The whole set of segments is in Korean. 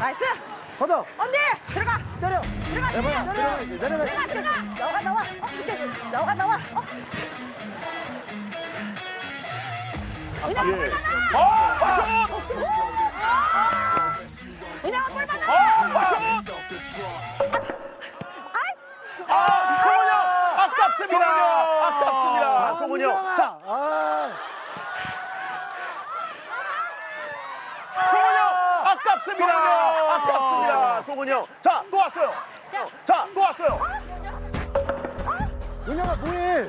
나이스. 걷어. 언니 들어가. 때려. 들어가. 내려가. 들어가. 나와. 나와. 은영아 볼 받아. 은영아 볼 받아. 송은영 아깝습니다. 송은영. 자, 송은영 아깝습니다. 송은영. 자, 또 왔어요. 은영아 뭐해?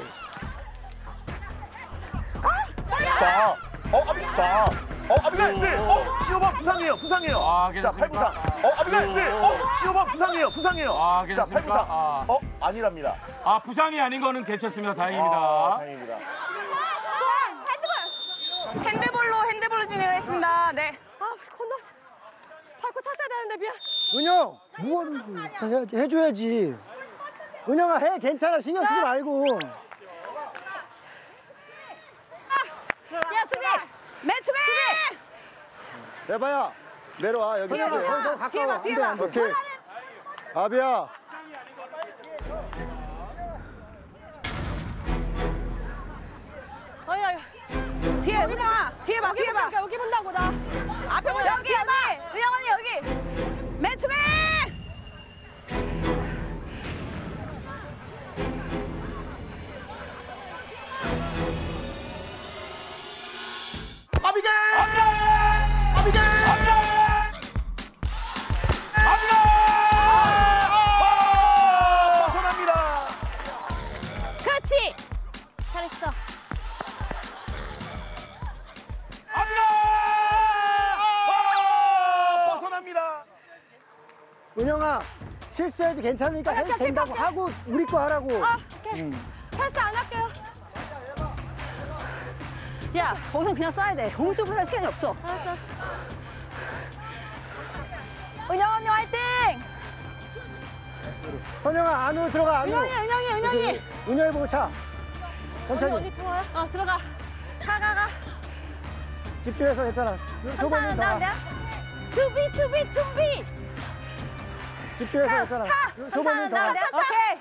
아비가일. 시오범 부상이에요. 아, 자, 괜찮습니까? 8부상. 아비가일. 시오범 부상이에요. 아, 자, 괜찮습니까? 8부상. 아니랍니다. 아, 부상이 아닌 거는 괜찮습니다. 다행입니다. 다행입니다. 핸드볼로 진행하겠습니다. 네. 건너 밟고 찼어야 되는데 미안. 은영 뭐 해줘야지. 은영아 해 괜찮아 신경 쓰지 말고. 야 수비. 맨 투맨. 레바야 내려와 여기. 뒤에 봐. 너 가까워. 뒤에 봐. 안 돼. 오케이. 아비야. 어이. 뒤에 은영아. 뒤에 봐. 여기 본다고 나. 앞에 보자. 여기 해봐. 은영 언니 여기. 맨 투맨. 벗어납니다. 그렇지. 잘했어. 벗어납니다. 은영아 실수해도 괜찮으니까 해도 된다고 하고 우리 거 하라고. 오케이. 패스 안 할게요. 야 거기서 그냥 쏴야 돼. 공중부터 시간이 없어. 알았어. 은영 언니 화이팅. 선영아 안으로 들어가. 안으로. 은영이. 은영이 보고 차. 천천히. 어디 들어와요? 들어가. 가. 집중해서 괜찮아. 조금만 더 가. 수비 준비. 집중해서 괜찮아. 조금만 더 가. 오케이.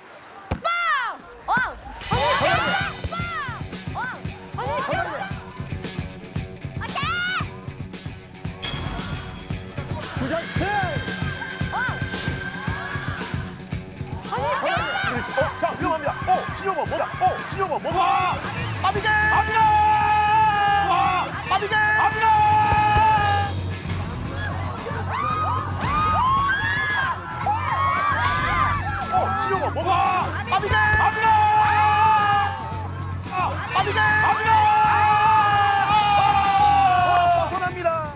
구절 자, 위험합니다. 신효범 뭐다? 아비게! 신효범 뭐다? 아비게! 벗어납니다.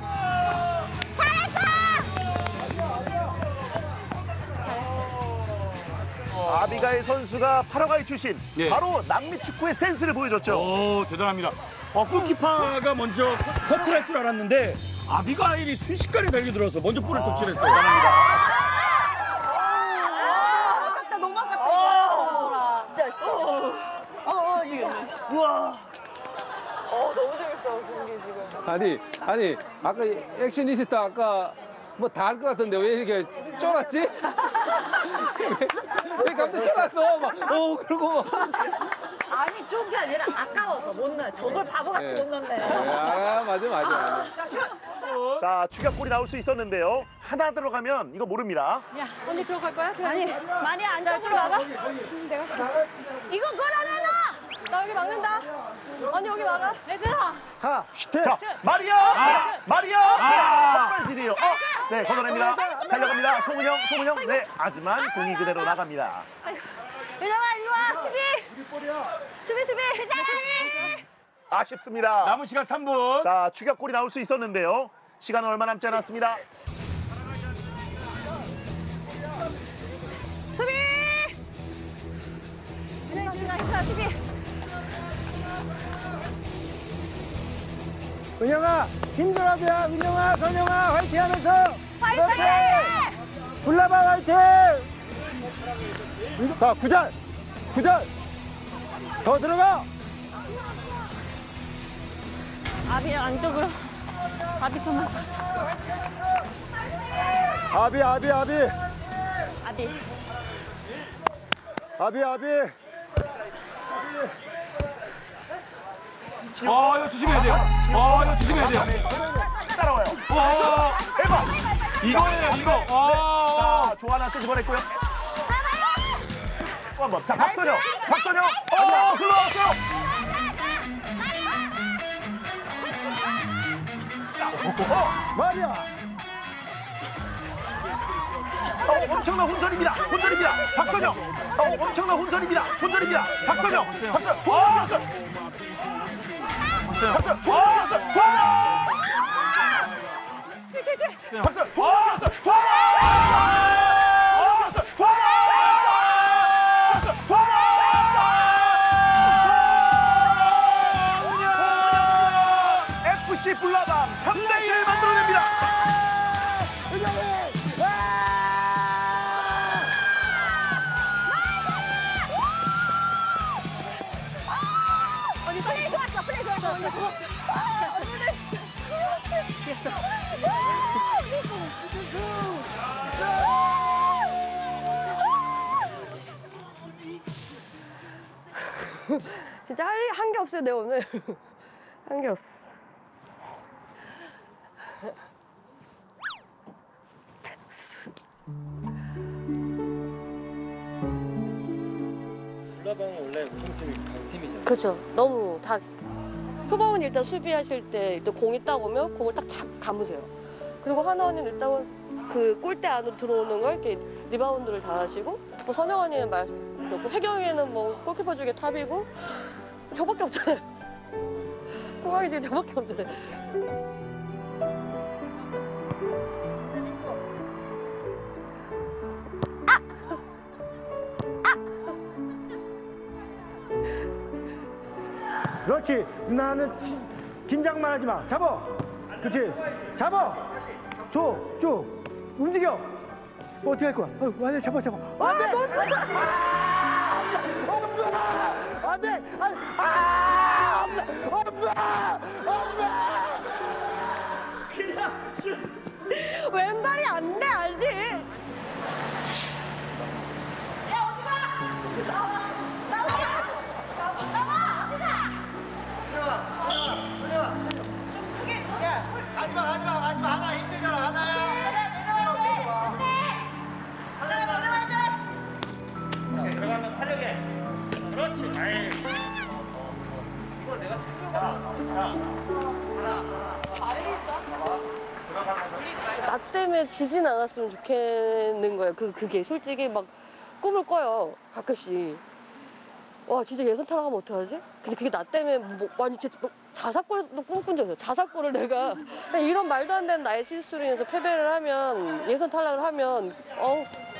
아비가일 선수가 파라과이 출신. 예. 바로 남미 축구의 센스를 보여줬죠. 오, 대단합니다. 골키퍼가 먼저 커트할 줄 알았는데 아비가일이 순식간에 달려들어서 먼저 볼을 터치했어요. 아깝다. 너무 아깝다. 진짜. 지금. 우와. 너무 재밌어 경기 지금. 아니 아까 액션리스트 아까 뭐 다 할 것 같은데 왜 이렇게 쫄았지? 왜 갑자기 쫄았어? 막 그러고 아니 쫀 게 아니라 아까워서 못 넣어요. 저걸 바보같이 못 넣네. 맞아. 자, 추격골이 나올 수 있었는데요. 하나 들어가면 이거 모릅니다. 야 언니 들어갈 거야? 아니 많이 안쪽으로 나가. 이거 걸어내놔. 나 여기 막는다. 언니 여기 막아. 얘들아. 가. 슈트. 자, 마리아! 선발진이에요. 네, 걷어냅니다. 달려갑니다. 송은영. 네, 하지만 공이 그대로 나갑니다. 은영아 일로 와. 수비. 아쉽습니다. 남은 시간 3분. 자, 추격골이 나올 수 있었는데요. 시간은 얼마 남지 않았습니다. 수비. 은영아 수비. 은영아 힘들어도 야. 은영아 선영아 화이팅 하면서. 화이팅! 불나봐 화이팅. 자 9절 더 들어가. 아비 안쪽으로. 아비 좀만. 아비. 아비. 아비. 이거 조심해야 돼요. 이거 조심해야 돼요. 따라와요. 대박. 이거예요, 이거. 자, 조하나 끄집어냈고요. 또 한 번. 자, 박선영. 흘러왔어요. 마리아. 엄청난 혼선입니다. 박선영. 엄청난 혼선입니다. 박선영. FC 불나방 3대1을 만들어냅니다. 플레이 좋았어. 진짜 한 게 없어요, 내 오늘. 한 게 없어. 불나방은 원래 우승팀이 강팀이잖아요. 그렇죠. 너무 다 표범은 일단 수비하실 때 일단 공이 딱 오면 공을 딱 감으세요. 그리고 하나 언니는 일단 그 골대 안으로 들어오는 걸 이렇게 리바운드를 잘하시고, 뭐 선영 언니는 그렇고 혜경이는 뭐 골키퍼 중에 탑이고 저밖에 없잖아요. 공항이 지금 저밖에 없잖아요. 그렇지. 나는 긴장만 하지 마. 잡아. 그렇지. 잡아. 줘. 쭉. 움직여. 어떻게 할 거야? 완전 잡아. 안 돼. 안 돼. 왼발이 안 돼, 알지? 하지마. 하나 힘들잖아. 하나야. 들어가면 타력해. 그렇지. 이걸 내가 나 때문에 지진 않았으면 좋겠는 거예요. 그게 솔직히 막 꿈을 꿔요. 가끔씩. 와, 진짜 예선 탈락하면 어떡하지? 근데 그게 나 때문에 완전 진짜 자사골도 꿈꾼 적이었어요. 자사골을 내가 그냥 이런 말도 안 되는 나의 실수로 인해서 패배를 하면, 예선 탈락을 하면